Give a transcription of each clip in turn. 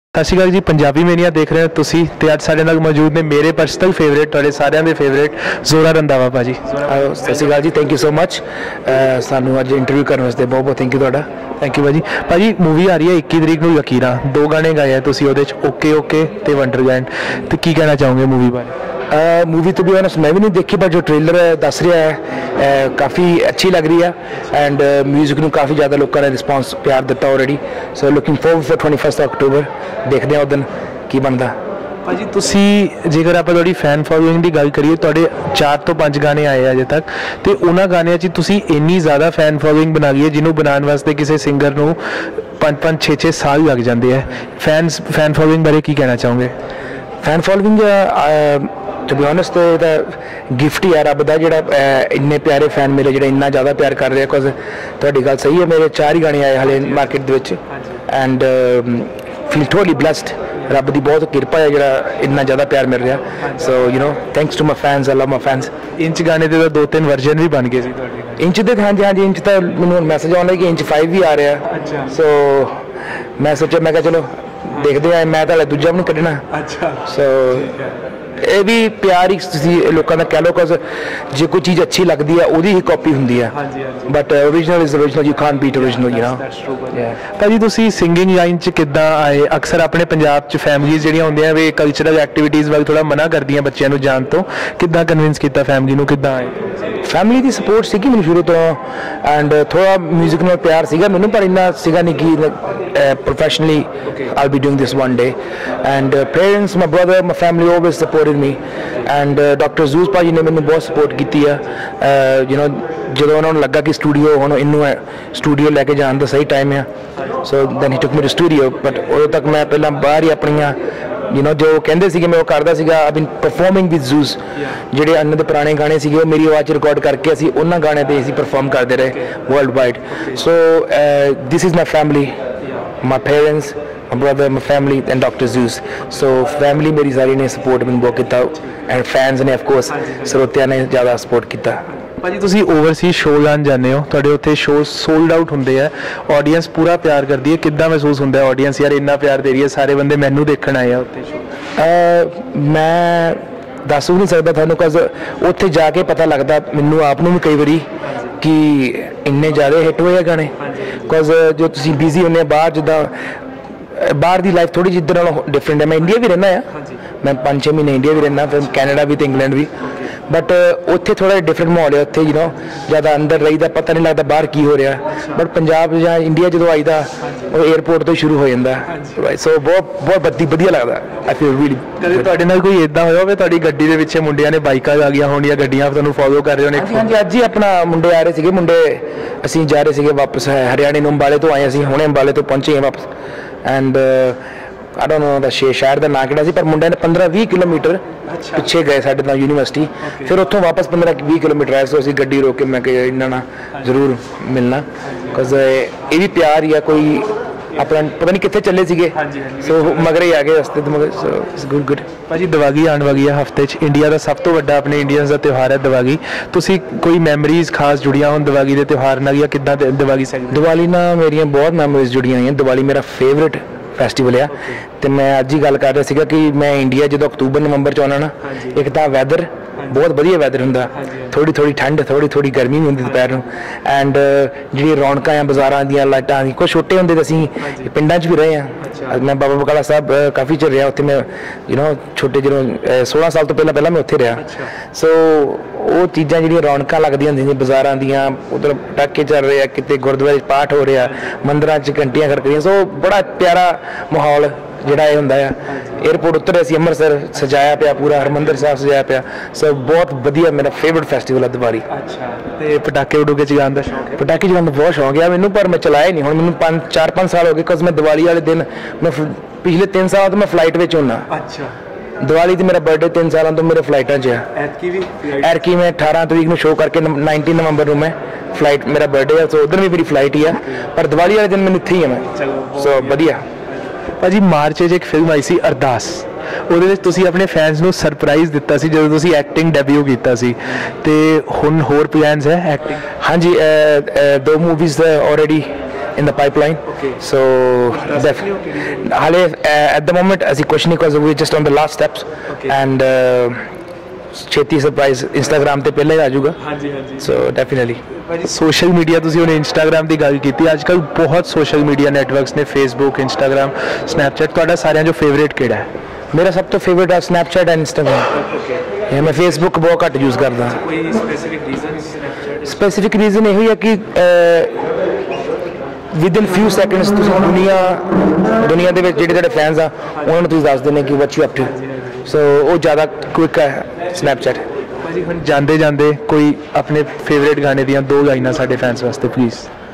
सत श्री अकाल जी। पंजाबी मेनिया देख रहे हो तुसी ते अज साडे नाल मौजूद ने मेरे पर्सनल फेवरेट तुहाडे सारिਆਂ ਦੇ फेवरेट जोरा रंधावा भाजी। Sat Shri Akal ji, thank you so much सानू अज इंटरव्यू करने वास्ते बहुत बहुत थैंक यू तुहाडा। थैंक यू भाजी। भाजी मूवी आ रही है 21 तरीक ਨੂੰ लकीरां, 2 गाने गाए हैं तुसी ਉਹਦੇ ਚ ओके ओके ते वंडरलैंड, ते की कहना चाहोगे मूवी बारे? मूवी तो भी ऑनेस्ट मैं भी नहीं देखी, पर जो ट्रेलर दस रहा है काफ़ी अच्छी लग रही है एंड म्यूजिक में काफ़ी ज़्यादा लोगों ने रिस्पॉन्स प्यार दिता already. So looking forward for 21 October, देखते हैं उस दिन की बनता। भाजी तुसी जेकर आप थोड़ी फैन फॉलोइंग की गल करिए, तुहाडे 4 तो 5 गाने आए अजे तक, तो उन्होंने गानियां च तुसी इन्नी ज़्यादा फैन फॉलोइंग बना ली है जिन्होंने बनाने वास्ते किसी सिंगर को 5-5 6-6 साल लग जाते हैं। फैन फॉलोइंग बारे की कहना चाहोगे? Fan following to be honest gift ही है रब का, जोड़ा इन्ने प्यारे फैन मेरे जो इन्ना ज़्यादा प्यार कर रहे हैं। बिकॉज थोड़ी गल सही है, मेरे 4 ही गाने आए हाले market and feel totally blessed. रब की बहुत कृपा है जो इन्ना ज़्यादा प्यार मिल रहा। So you know thanks to my fans, I love my fans. इंच गाने के तो 2-3 वर्जन भी बन गए। इंच के हाँ जी हाँ जी, इंच तो मैं मैसेज आना कि इंच 5 भी आ रहा। अच्छा। सो मैं सोचा मैं चलो देखते हैं, मैं तो दूजा भी नहीं कढ़ना। अच्छा। सो ये भी प्यार ही लोगों का कह लो, बिकॉज जो कोई चीज़ अच्छी लगती है वो ही कॉपी होंगी है, but original is original, you can't beat original, you know. भाजी तुसी सिंगिंग लाइन च किद्दां आए? अक्सर अपने पंजाब च फैमिलीज जिहड़ियां होंदियां वे कल्चरल एक्टिविटीज़ वाल थोड़ा मना करदियां बच्चों को जान तो, किद्दां कन्विंस किया फैमिली को, किद्दां आए? फैमिली की सपोर्ट सी मैंने शुरू तो, एंड थोड़ा म्यूजिक में प्यार सीगा मैंने, पर इन्ना सीगा नहीं कि professionally I be doing this one day. And parents, my brother, my family always supported me, and doctor Zeus भाजी ने मैंने बहुत सपोर्ट की है। यू नो जो उन्होंने लगा कि स्टूडियो हम इनू स्टूडियो लैके जाने का सही टाइम है, so then he took me to studio. But उदों तक मैं पहला बाहर ही अपनियां यू नो जो कहते थे मैं वो करता सीगा। I been performing with Zeus, जोड़े अन्य के पुराने गाने थे मेरी आवाज़ रिकॉर्ड करके असी उन्होंने गाने पर असी परफॉर्म करते रहे world wide. So this is my family, my parents, my brother, my family and doctor Zeus. So family मेरी सारी ने सपोर्ट मैंने बहुत किया, एंड फैंस ने ऑफकोर्स ਸਰੋਤਿਆਂ ने ज़्यादा सपोर्ट किया। भाजी तुसी ओवरसीज शो लान जाने हो, तुहाडे उत्थे शो सोल्ड आउट होंदे है, ऑडियंस पूरा प्यार करती है, किद्दां महसूस होंदा है ऑडियंस यार इन्ना प्यार दे रही है, सारे बंदे मैनू देखण आए आ उत्थे शो? मैं दस भी नहीं सकता थानू, बिकॉज उत्थे जाके पता लगता मैनू आप भी कई बारी कि इन्ने ज़्यादा हिट होए गाने। बिकॉज जो तुसी बिजी होंगे बाहर, जिद्दां बाहर की लाइफ थोड़ी जी इधर नालों डिफरेंट है। मैं इंडिया भी रहना है, मैं 5-6 महीने इंडिया भी रहना, फिर कैनेडा भी तो इंग्लैंड भी, बट उत्थे थोड़ा डिफरेंट माहौल है। उत्थे यू नो ज़्यादा अंदर रहीदा, पता नहीं लगता बाहर की हो रहा। बट पंजाब या इंडिया जो आईदा वो एयरपोर्ट तो शुरू हो जाता है। सो बहुत बहुत वधिया लगता। I feel really. कदे तुहाडे नाल कोई इदां होया होवे तुहाडी गड्डी दे पिछे मुंडियां ने बाइकां आ गईयां होण या गड्डियां तुहानूं फॉलो कर रहे होण? हाँ जी, अज ही अपना मुंडे आ रहे थे, मुंडे असीं जा रहे थे वापस हरियाणे नूं, अंबाले तो आए, असीं हुणे अंबाले तो पहुंचे हैं वापस। And I don't know the शहर का नाम किहड़ा सी, पर मुंडे ने 15-20 किलोमीटर पिछे गए साडे नाल यूनीवर्सिटी, फिर उत्थों वापस 15-20 किलोमीटर आए। सो असीं गड्डी रोक के मैं कहा इन्हां नाल जरूर मिलना, बिकॉज ये भी प्यार ही है। कोई अपना पता नहीं कितने चले सीगे, सो मगर ही आ गए रस्ते तो, मगर सो इट्स गुड गुड। भाजी दिवाली आने वाली है हफ्ते च, इंडिया का सब तो बड़ा अपने इंडियंस का त्यौहार है दिवाली। तुसी कोई मैमरीज खास जुड़ियां होण दिवाली के त्यौहार नाल, या किद्दां दिवाली सेलिब्रेट? दिवाली नाल मेरियां बहुत मैमरीज जुड़ियां हैं। दिवाली मेरा फेवरेट फैसटिवल है, तो मैं अज ही गल कर रहा सीगा कि मैं इंडिया जो अक्तूबर नवंबर च आना ना, एक तो वैदर बहुत वधिया वैदर होंदा, थोड़ी थोड़ी ठंड, थोड़ी थोड़ी गर्मी भी होंदी दोपहर नूं, एंड जी रौनकां आ बाज़ारां दियां लाइटां दी। कुछ छोटे होंदे असीं पिंडां च भी रहे हैं। मैं बाबा बकाला साहब काफ़ी चिर रहा उत्थे, मैं यू नो छोटे जो 16 साल तो पहला मैं उत्थे रहा। सो वो चीज़ां जिहड़ियां रौनकां लगदियां होंदियां बाज़ारां दियां, उधर पटाके चल रहे हैं, किते गुरुद्वारे पाठ हो रहा, मंदिरां च घंटियां खड़क रही। सो बड़ा प्यारा माहौल जोड़ा ये होंदा है। एयरपोर्ट उतरे असीं अमृतसर सजाया पिया, पूरा हरमंदिर साहब सजाया पिया। सो बहुत वधिया मेरा फेवरेट फैसटिवल है दिवाली। अच्छा, ते पटाके उडूके चलाने का शौक है? पटाके चलाने का बहुत शौक है मैनू, पर मैं चलाया नहीं। हुण मैनू 4-5 साल हो गए, बिकॉज मैं दिवाली वाले दिन मैं पिछले 3 साल तो मैं फ्लाइट में होना। अच्छा। दिवाली तो मेरा बर्थडे 3 सालों तो मेरे फ्लाइटा च है। एतकी मैं 18 तरीक में शो करके 19 नवंबर को मैं फ्लाइट, मेरा बर्थडे है, सो उधर भी मेरी फ्लाइट ही है, पर दिवाली वाले दिन मैं इत्थे ही है मैं। सो वधिया। भाजी मार्च एक फिल्म आई सी अरदास, ਉਹਦੇ ਵਿੱਚ ਤੁਸੀਂ ਆਪਣੇ ਫੈਨਸ ਨੂੰ ਸਰਪ੍ਰਾਈਜ਼ ਦਿੱਤਾ ਸੀ ਜਦੋਂ ਤੁਸੀਂ ਐਕਟਿੰਗ ਡੈਬਿਊ ਕੀਤਾ ਸੀ, ਤੇ ਹੁਣ ਹੋਰ ਪਲਾਨਸ ਹੈ ਐਕਟਿੰਗ? ਹਾਂਜੀ, 2 movies already in the pipeline. So at the moment as a question because we're just on the last steps and ਛੇਤੀ ਸਰਪ੍ਰਾਈਜ਼ ਇੰਸਟਾਗ੍ਰਾਮ ਤੇ ਪਹਿਲਾਂ ਹੀ ਆ ਜਾਊਗਾ ਸੋ ਡੈਫੀਨਿਟਲੀ ਭਾਜੀ ਸੋਸ਼ਲ ਮੀਡੀਆ ਤੁਸੀਂ ਹੁਣ ਇੰਸਟਾਗ੍ਰਾਮ ਦੀ ਗੱਲ ਕੀਤੀ ਅੱਜ ਕੱਲ੍ਹ ਬਹੁਤ ਸੋਸ਼ਲ ਮੀਡੀਆ ਨੈਟਵਰਕਸ ਨੇ ਫੇਸਬੁੱਕ ਇੰਸਟਾਗ੍ਰਾਮ ਸਨੈਪਚੈਟ ਤੁਹਾਡਾ ਸਾਰਿਆਂ ਚੋਂ ਫੇਵਰੇਟ ਕਿਹੜਾ ਹੈ ਮੇਰਾ ਸਭ ਤੋਂ ਫੇਵਰੇਟ ਹੈ ਸਨੈਪਚੈਟ ਐਂਡ ਇੰਸਟਾਗ੍ਰਾਮ ਮੈਂ ਫੇਸਬੁੱਕ ਬਹੁਤ ਘੱਟ ਯੂਜ਼ ਕਰਦਾ ਕੋਈ ਸਪੈਸੀਫਿਕ ਰੀਜ਼ਨ ਸਪੈਸੀਫਿਕ ਰੀਜ਼ਨ ਇਹੋ ਹੀ ਹੈ ਕਿ ਵਿਦਿਨ ਫਿਊ ਸੈਕਿੰਡਸ ਤੁਸੀਂ ਦੁਨੀਆ ਦੇ ਵਿੱਚ ਜਿਹੜੇ ਤੁਹਾਡੇ ਫੈਨਸ ਆ ਉਹਨਾਂ ਨੂੰ ਤੁਸੀਂ ਦੱਸ ਦਿੰਦੇ ਕਿ what you up to so ਉਹ ਜ਼ਿਆਦਾ ਕੁਇਕ ਹੈ ਸਨੈਪਚੈਟ ਭਾਜੀ ਹੁਣ ਜਾਂਦੇ ਜਾਂਦੇ ਕੋਈ ਆਪਣੇ ਫੇਵਰੇਟ ਗਾਣੇ ਦੀਆਂ 2 ਲਾਈਨਾਂ ਸਾਡੇ ਫੈਨਸ ਵਾਸਤੇ ਪਲੀਜ਼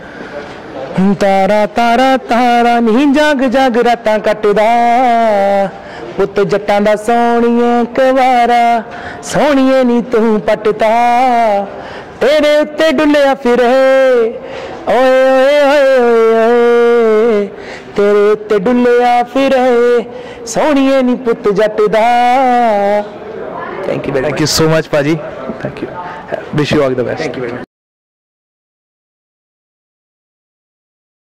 ਤਾਰਾ ਤਾਰਾ ਤਾਰਾ ਨਹੀਂ ਜਾਗ ਜਾਗ ਰਾਤਾਂ ਕੱਟਦਾ ਪੁੱਤ ਜੱਟਾਂ ਦਾ ਸੋਹਣੀਏ ਕਵਾਰਾ ਸੋਹਣੀਏ ਨੀ ਤੂੰ ਪੱਟਦਾ ਤੇਰੇ ਉੱਤੇ ਡੁੱਲਿਆ ਫਿਰੇ ਓਏ ਓਏ ਓਏ ਓਏ ਤੇਰੇ ਉੱਤੇ ਡੁੱਲਿਆ ਫਿਰੇ ਸੋਹਣੀਏ ਨੀ ਪੁੱਤ ਜੱਟ ਦਾ ਥੈਂਕ ਯੂ so much ਭਾਜੀ thank you wish you all the best thank you very much